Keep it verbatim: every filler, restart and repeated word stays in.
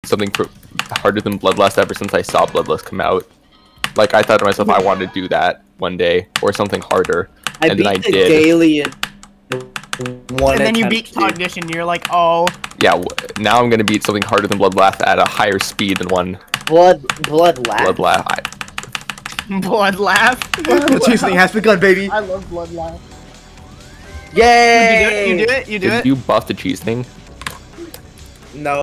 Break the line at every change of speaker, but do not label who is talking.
something for, harder than Bloodlust ever since I saw Bloodlust come out. Like, I thought to myself, I wanted to do that one day, or something harder,
I
and
beat
then I
the
did.
daily in one
And then you
attempt,
beat
dude.
Cognition, and you're like, oh.
Yeah, w now I'm gonna beat something harder than Bloodlust at a higher speed than one.
Blood, blood laugh.
Bloodlust. I,
Blood laugh.
The cheesening has begun, baby.
I love blood laugh.
Yay!
You do it, you do it, you do
did
it.
you buff the cheese thing?
No.